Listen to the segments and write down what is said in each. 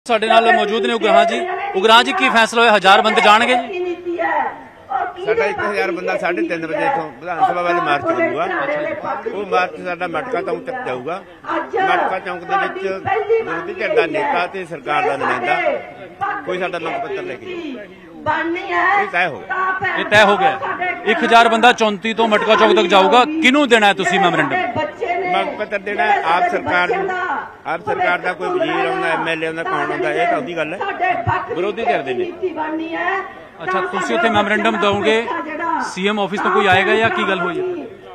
ਸਾਡੇ ਨਾਲ ਮੌਜੂਦ ਨੇ ਉਗਰਾਹਾਂ ਜੀ। ਉਗਰਾਹਾਂ ਜੀ, ਕੀ ਫੈਸਲਾ ਹੋਇਆ? 1000 ਬੰਦੇ ਜਾਣਗੇ ਜੀ? ਸਾਡਾ 1000 ਬੰਦਾ 3:30 ਵਜੇ ਇਥੋਂ ਵਿਧਾਨ ਸਭਾ ਵੱਲ ਮਾਰਚ ਕਰੂਗਾ। ਉਹ ਮਾਰਚ ਸਾਡਾ ਮਟਕਾ ਚੌਂਕ ਤੱਕ ਜਾਊਗਾ। ਮਟਕਾ ਚੌਂਕ ਦੇ ਵਿੱਚ ਵਿਰੋਧੀ ਧਿਰ ਦਾ ਨੇਤਾ ਤੇ ਸਰਕਾਰ ਦਾ ਨੁਮਾਇੰਦਾ ਕੋਈ ਸਾਡਾ ਮੰਗ ਪੱਤਰ ਲੈ ਕੇ ਇਹ ਤੈਅ ਹੋ ਗਿਆ। 1000 ਬੰਦਾ 34 ਤੋਂ ਮਟਕਾ ਚੌਕ ਤੱਕ ਜਾਊਗਾ। ਕਿਹਨੂੰ ਦੇਣਾ ਹੈ ਤੁਸੀਂ ਮੈਮੋਰੈਂਡਮ? ਮੰਗ ਪੱਤਰ ਦੇਣਾ ਆਪ ਸਰਕਾਰ ਨੂੰ। ਆਪ ਸਰਕਾਰ ਦਾ ਕੋਈ ਵਜ਼ੀਰ ਆਉਂਦਾ, MLA ਆਉਂਦਾ, ਕੌਣ ਆਉਂਦਾ, ਇਹ ਤਾਂ ਉਹਦੀ ਗੱਲ ਹੈ। ਵਿਰੋਧੀ ਧਿਰ ਦੇ ਨੇ। ਅੱਛਾ, ਤੁਸੀਂ ਉੱਥੇ ਮੈਮੋਰੈਂਡਮ ਦਓਗੇ? CM ਆਫਿਸ ਤੋਂ ਕੋਈ ਆਏਗਾ ਜਾਂ ਕੀ ਗੱਲ ਹੋਈ ਹੈ?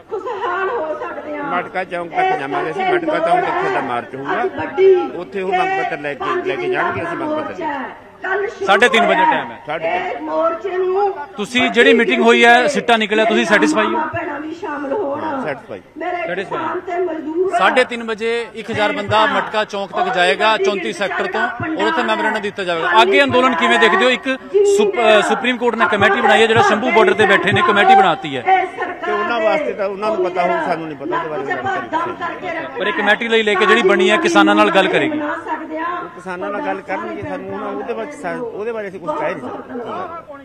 ਮਟਕਾ ਚੌਂਕ ਤੱਕ ਜਾਵਾਂਗੇ ਅਸੀਂ। ਮਟਕਾ ਚੌਂਕ ਤੱਕ ਸਾਡਾ ਮਾਰਚ ਹੋਊਗਾ। ਉੱਥੇ ਉਹ ਮੰਗ ਪੱਤਰ ਲੈ ਕੇ ਜਾਣਗੇ। ਅਸੀਂ ਮੰਗ ਪੱਤਰ 3:30 ਵਜੇ ਟਾਈਮ ਹੈ। 3:30 ਤੁਸੀਂ ਜਿਹੜੀ ਮੀਟਿੰਗ ਹੋਈ ਹੈ, ਸਿੱਟਾ ਨਿਕਲਿਆ, ਤੁਸੀਂ ਸੈਟੀਸਫਾਈ ਹੋ? ਸੈਟੀਸਫਾਈ। 3:30 ਵਜੇ 1000 ਬੰਦਾ ਮਟਕਾ ਚੌਂਕ ਤੱਕ ਜਾਏਗਾ 34 ਸੈਕਟਰ ਤੋਂ, ਔਰ ਉੱਥੇ ਮੈਮੋਰੈਂਡਮ ਦਿੱਤਾ ਜਾਵੇਗਾ। ਅੱਗੇ ਅੰਦੋਲਨ ਕਿਵੇਂ ਦੇਖਦੇ ਹੋ? ਇੱਕ ਸੁਪਰੀਮ ਕੋਰਟ ਨੇ ਕਮੇਟੀ ਬਣਾਈ ਹੈ, ਜਿਹੜਾ ਸ਼ੰਭੂ ਬਾਰਡਰ ਤੇ ਬੈਠੇ ਨੇ, ਕਮੇਟੀ ਬਣਾਤੀ ਹੈ। ਤੇ ਉਹਨਾਂ ਵਾਸਤੇ ਤਾਂ ਉਹਨਾਂ ਨੂੰ ਪਤਾ ਹੋਊ, ਸਾਨੂੰ ਨਹੀਂ ਪਤਾ ਉਹਦੇ ਬਾਰੇ। ਪਰ ਇਹ ਕਮੇਟੀ ਲਈ ਲੈ ਕੇ ਜਿਹੜੀ ਬਣੀ ਹੈ, ਕਿਸਾਨਾਂ ਨਾਲ ਗੱਲ ਕਰੇਗੀ। ਕਿਸਾਨਾਂ ਨਾਲ ਗੱਲ ਕਰਨਗੇ। ਸਾਨੂੰ ਉਹਦੇ ਬਾਰੇ ਅਸੀਂ ਕੁਝ ਕਹਿ ਨਹੀਂ ਸਕਦੇ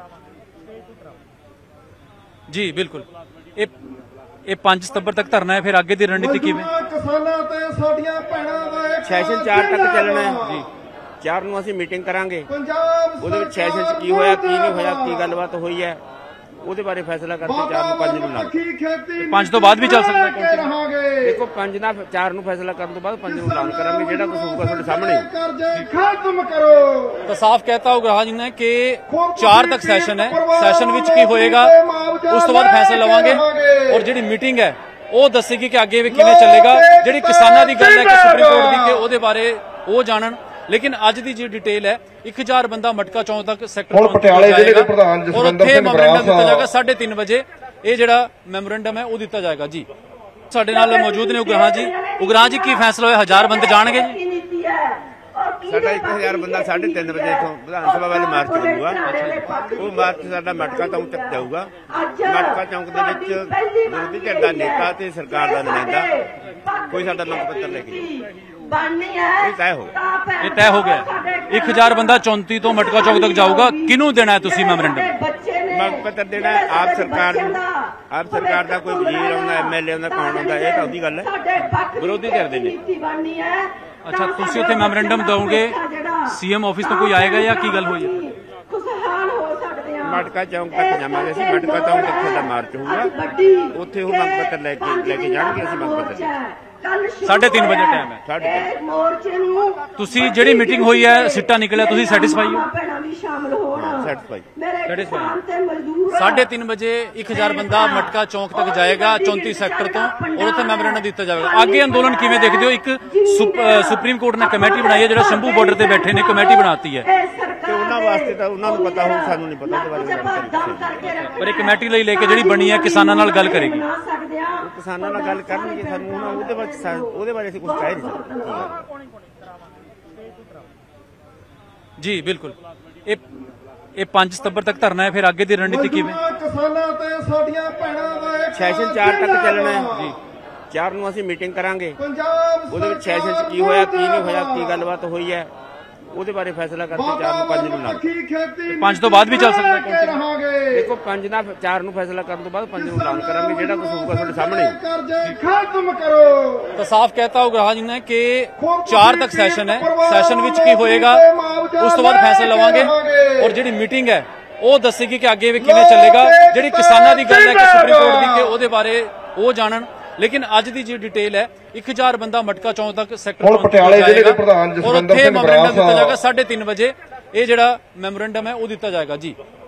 ਜੀ। ਬਿਲਕੁਲ। ਇਹ 5 ਸਤੰਬਰ ਤੱਕ ਧਰਨਾ ਹੈ, ਫਿਰ ਅੱਗੇ ਦੀ ਰਣਨੀਤੀ ਕਿਵੇਂ? ਕਿਸਾਨਾਂ ਤੇ ਸਾਡੀਆਂ ਭੈਣਾਂ ਦਾ ਸੈਸ਼ਨ 4 ਤੱਕ ਚੱਲਣਾ ਹੈ ਜੀ। 4 ਨੂੰ ਅਸੀਂ ਮੀਟਿੰਗ ਕਰਾਂਗੇ। ਉਹਦੇ ਵਿੱਚ ਸੈਸ਼ਨ 'ਚ ਕੀ ਹੋਇਆ, ਕੀ ਨਹੀਂ ਹੋਇਆ, ਕੀ ਗੱਲਬਾਤ ਹੋਈ ਹੈ, ਉਹਦੇ ਬਾਰੇ ਫੈਸਲਾ ਕਰਕੇ 4 ਨੂੰ 5 ਨੂੰ ਲਾਉਣਾ। 5 ਤੋਂ ਬਾਅਦ ਵੀ ਚੱਲ ਸਕਦਾ ਹੈ। ਦੇਖੋ 5 ਨਾਲ 4 ਨੂੰ ਫੈਸਲਾ ਕਰਨ ਤੋਂ ਬਾਅਦ 5 ਨੂੰ ਐਲਾਨ ਕਰਾਂਗੇ। ਜਿਹੜਾ ਕੁਝ ਹੋਊਗਾ ਤੁਹਾਡੇ ਸਾਹਮਣੇ। ਖਤਮ ਕਰੋ। ਤਾਂ ਸਾਫ਼ ਕਹਿਤਾ ਉਗਰਾਹਾਂ ਜੀ ਨੇ ਕਿ 4 ਤੱਕ ਸੈਸ਼ਨ ਹੈ। ਸੈਸ਼ਨ ਵਿੱਚ ਕੀ ਹੋਏਗਾ ਉਸ ਤੋਂ ਬਾਅਦ ਫੈਸਲਾ ਲਵਾਂਗੇ, ਔਰ ਜਿਹੜੀ ਮੀਟਿੰਗ ਹੈ ਉਹ ਦੱਸੇਗੀ ਕਿ ਅੱਗੇ ਵੀ ਕਿਵੇਂ ਚੱਲੇਗਾ। ਜਿਹੜੀ ਕਿਸਾਨਾਂ ਦੀ ਗੱਲ ਹੈ ਕਿ ਸੁਪਰੀਮ ਕੋਰਟ ਦੀ, ਕਿ ਉਹਦੇ ਬਾਰੇ ਉਹ ਜਾਣਨ। ਲੇਕਿਨ ਅੱਜ ਦੀ ਜੀ ਡਿਟੇਲ ਹੈ, 1000 ਬੰਦਾ ਮਟਕਾ ਚੌਂਕ ਤੱਕ ਸੈਕਟਰ ਪਟਿਆਲੇ ਜ਼ਿਲ੍ਹੇ ਦੇ ਪ੍ਰਧਾਨ ਜਸਵਿੰਦਰ ਸਿੰਘ ਬਰਾੜ ਦਿੱਤਾ ਜਾਏਗਾ 3:30 ਵਜੇ। ਇਹ ਜਿਹੜਾ ਮੈਮੋਰੈਂਡਮ ਹੈ ਉਹ ਦਿੱਤਾ ਜਾਏਗਾ ਜੀ। ਸਾਡੇ ਨਾਲ ਮੌਜੂਦ ਨੇ ਉਗਰਾਹਾਂ ਜੀ। ਉਗਰਾਹਾਂ ਜੀ, ਕੀ ਫੈਸਲਾ ਹੋਇਆ? 1000 ਬੰਦੇ ਜਾਣਗੇ ਜੀ? ਸਾਡਾ 1000 ਬੰਦਾ 3:30 ਵਜੇ ਇਥੋਂ ਵਿਧਾਨ ਸਭਾ ਵੱਲ ਮਾਰਚ ਕਰੂਗਾ। ਉਹ ਮਾਰਚ ਸਾਡਾ ਮਟਕਾ ਚੌਂਕ ਤੱਕ ਜਾਊਗਾ। ਮਟਕਾ ਚੌਂਕ ਦੇ ਵਿੱਚ ਵਿਰੋਧੀ ਧਿਰ ਦਾ ਨੇਤਾ ਤੇ ਸਰਕਾਰ ਦਾ ਨੁਮਾਇੰਦਾ ਕੋਈ ਸਾਡਾ ਮੰਗ ਪੱਤਰ ਲੈ ਕੇ ਇਹ ਤੈਅ ਹੋ ਗਿਆ। 1000 ਬੰਦਾ 34 ਤੋਂ ਮਟਕਾ ਚੌਕ ਤੱਕ ਜਾਊਗਾ। ਕਿਹਨੂੰ ਦੇਣਾ ਹੈ ਤੁਸੀਂ ਮੈਮੋਰੈਂਡਮ? ਮੰਗ ਪੱਤਰ ਦੇਣਾ ਆਪ ਸਰਕਾਰ ਨੂੰ। ਆਪ ਸਰਕਾਰ ਦਾ ਕੋਈ ਵਜ਼ੀਰ ਆਉਂਦਾ, MLA ਆਉਂਦਾ, ਕੌਣ ਆਉਂਦਾ, ਇਹ ਤਾਂ ਉਹਦੀ ਗੱਲ ਹੈ। ਵਿਰੋਧੀ ਧਿਰ ਦੇ ਨੇ। ਅੱਛਾ, ਤੁਸੀਂ ਉੱਥੇ ਮੈਮੋਰੈਂਡਮ ਦਓਗੇ? CM ਆਫਿਸ ਤੋਂ ਕੋਈ ਆਏਗਾ ਜਾਂ ਕੀ ਗੱਲ ਹੋਈ ਹੈ? ਮਟਕਾ ਚੌਂਕ ਤੱਕ ਜਾਵਾਂਗੇ ਅਸੀਂ। ਮਟਕਾ ਚੌਂਕ ਤੱਕ ਸਾਡਾ ਮਾਰਚ ਹੋਊਗਾ। ਉੱਥੇ ਉਹ ਮੰਗ ਪੱਤਰ ਲੈ ਕੇ ਜਾਣਗੇ। ਅਸੀਂ ਮੰਗ ਪੱਤਰ 3:30 ਵਜੇ ਟਾਈਮ ਹੈ। 3:30 ਤੁਸੀਂ ਜਿਹੜੀ ਮੀਟਿੰਗ ਹੋਈ ਹੈ, ਸਿੱਟਾ ਨਿਕਲਿਆ, ਤੁਸੀਂ ਸੈਟੀਸਫਾਈ ਹੋ? ਸੈਟੀਸਫਾਈ। 3:30 ਵਜੇ 1000 ਬੰਦਾ ਮਟਕਾ ਚੌਂਕ ਤੱਕ ਜਾਏਗਾ 34 ਸੈਕਟਰ ਤੋਂ, ਔਰ ਉੱਥੇ ਮੈਮੋਰੈਂਡਮ ਦਿੱਤਾ ਜਾਵੇਗਾ। ਅੱਗੇ ਅੰਦੋਲਨ ਕਿਵੇਂ ਦੇਖਦੇ ਹੋ? ਇੱਕ ਸੁਪਰੀਮ ਕੋਰਟ ਨੇ ਕਮੇਟੀ ਬਣਾਈ ਹੈ, ਜਿਹੜਾ ਸ਼ੰਭੂ ਬਾਰਡਰ ਤੇ ਬੈਠੇ ਨੇ, ਕਮੇਟੀ ਬਣਾਤੀ ਹੈ। ਤੇ ਉਹਨਾਂ ਵਾਸਤੇ ਤਾਂ ਉਹਨਾਂ ਨੂੰ ਪਤਾ ਹੋਊ, ਸਾਨੂੰ ਨਹੀਂ ਪਤਾ ਉਹਦੇ ਬਾਰੇ। ਪਰ ਇਹ ਕਮੇਟੀ ਲਈ ਲੈ ਕੇ ਜਿਹੜੀ ਬਣੀ ਹੈ, ਕਿਸਾਨਾਂ ਨਾਲ ਗੱਲ ਕਰੇਗੀ। ਕਿਸਾਨਾਂ ਨਾਲ ਗੱਲ ਕਰਨਗੇ। ਸਾਨੂੰ ਉਹਦੇ ਬਾਰੇ ਅਸੀਂ ਕੁਝ ਕਹਿ ਨਹੀਂ ਸਕਦੇ ਜੀ। ਬਿਲਕੁਲ। ਇਹ 5 ਸਤੰਬਰ ਤੱਕ ਧਰਨਾ ਹੈ, ਫਿਰ ਅੱਗੇ ਦੀ ਰਣਨੀਤੀ ਕਿਵੇਂ? ਕਿਸਾਨਾਂ ਤੇ ਸਾਡੀਆਂ ਭੈਣਾਂ ਦਾ ਸੈਸ਼ਨ 4 ਤੱਕ ਚੱਲਣਾ ਹੈ ਜੀ। 4 ਨੂੰ ਅਸੀਂ ਮੀਟਿੰਗ ਕਰਾਂਗੇ। ਉਹਦੇ ਵਿੱਚ ਸੈਸ਼ਨ 'ਚ ਕੀ ਹੋਇਆ, ਕੀ ਨਹੀਂ ਹੋਇਆ, ਕੀ ਗੱਲਬਾਤ ਹੋਈ ਹੈ, ਉਹਦੇ ਬਾਰੇ ਫੈਸਲਾ ਕਰਕੇ 4 ਨੂੰ 5 ਨੂੰ ਐਲਾਨ। 5 ਤੋਂ ਬਾਅਦ ਵੀ ਚੱਲ ਸਕਦਾ ਹੈ। ਦੇਖੋ 5 ਨਾਲ 4 ਨੂੰ ਫੈਸਲਾ ਕਰਨ ਤੋਂ ਬਾਅਦ 5 ਨੂੰ ਐਲਾਨ ਕਰਾਂਗੇ। ਜਿਹੜਾ ਕੁਝ ਹੋਊਗਾ ਤੁਹਾਡੇ ਸਾਹਮਣੇ। ਖਤਮ ਕਰੋ। ਤਾਂ ਸਾਫ਼ ਕਹਿਤਾ ਉਗਰਾਹਾਂ ਜੀ ਨੇ ਕਿ 4 ਤੱਕ ਸੈਸ਼ਨ ਹੈ। ਸੈਸ਼ਨ ਵਿੱਚ ਕੀ ਹੋਏਗਾ ਉਸ ਤੋਂ ਬਾਅਦ ਫੈਸਲਾ ਲਵਾਂਗੇ, ਔਰ ਜਿਹੜੀ ਮੀਟਿੰਗ ਹੈ ਉਹ ਦੱਸੇਗੀ ਕਿ ਅੱਗੇ ਵੀ ਕਿਵੇਂ ਚੱਲੇਗਾ। ਜਿਹੜੀ ਕਿਸਾਨਾਂ ਦੀ ਗੱਲ ਹੈ ਕਿ ਸੁਪਰੀਮ ਕੋਰਟ ਦੀ, ਕਿ ਉਹਦੇ ਬਾਰੇ ਉਹ ਜਾਣਨ। ਲੇਕਿਨ ਅੱਜ ਦੀ ਜੀ ਡਿਟੇਲ ਹੈ, 1000 ਬੰਦਾ ਮਟਕਾ ਚੌਂਕ ਤੱਕ ਸੈਕਟਰ ਪਟਿਆਲੇ ਜ਼ਿਲ੍ਹੇ ਦੇ ਪ੍ਰਧਾਨ ਜਸਵਿੰਦਰ ਸਿੰਘ ਬਰਾੜ ਦਿੱਤਾ ਜਾਏਗਾ 3:30 ਵਜੇ। ਇਹ ਜਿਹੜਾ ਮੈਮੋਰੈਂਡਮ ਹੈ ਉਹ ਦਿੱਤਾ ਜਾਏਗਾ ਜੀ।